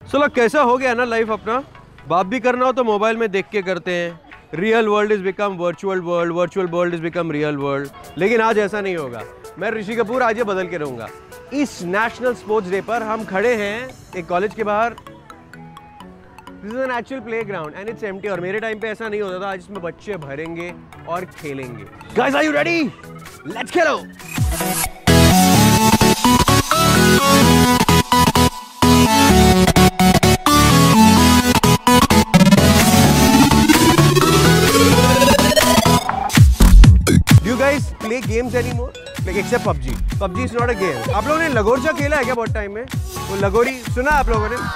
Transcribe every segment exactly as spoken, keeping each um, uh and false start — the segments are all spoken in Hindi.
चलो कैसा हो गया ना लाइफ अपना। बात भी करना हो तो मोबाइल में देख के करते हैं। Real world is become virtual world, virtual world is become real world. लेकिन आज ऐसा नहीं होगा। मैं ऋषि कपूर आज ये बदल के रहूंगा। इस नेशनल स्पोर्ट्स डे पर हम खड़े हैं एक कॉलेज के बाहर। This is an actual playground and it's empty. और मेरे टाइम पे ऐसा नहीं होता था। आज इसमें बच्चे भरेंगे और खेलेंगे। Guys, are you ready? Let's खेलो। Play games anymore? Like except P U B G. P U B G is not a game. आप लोगों ने लगोरचा खेला है क्या बहुत टाइम में? वो लगोरी सुना आप लोगों ने?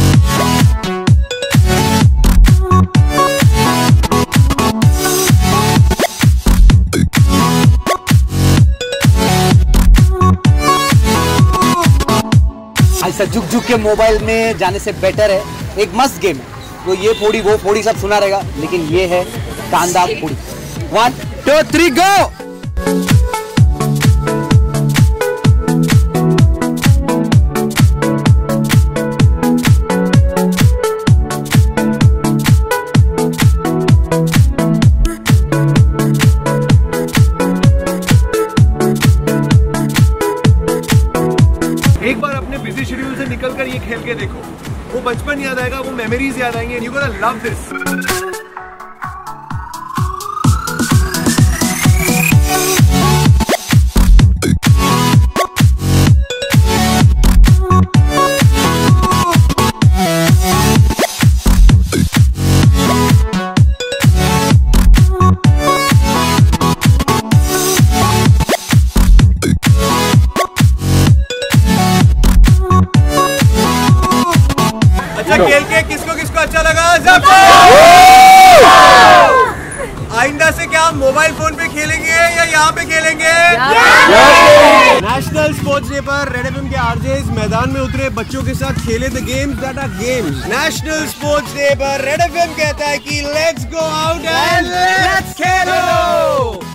ऐसा झुक झुक के मोबाइल में जाने से बेटर है एक मस्त गेम है। वो ये फोड़ी वो फोड़ी सब सुना रहेगा, लेकिन ये है कांदा फोड़ी। One two three go. एक बार अपने बिजी शेड्यूल से निकलकर ये खेल के देखो। वो बचपन याद आएगा, वो मेमोरीज याद आएंगे। And you gonna love this. खेल के किसको किसको अच्छा लगा? आइंदा से क्या हम मोबाइल फोन पे खेलेंगे या यहाँ पे खेलेंगे? नेशनल स्पोर्ट्स डे पर रेड एफएम के आरजेस मैदान में उतरे, बच्चों के साथ खेले the games that are games. National sports day पर रेड एफएम कहता है कि let's go out and let's Khelo.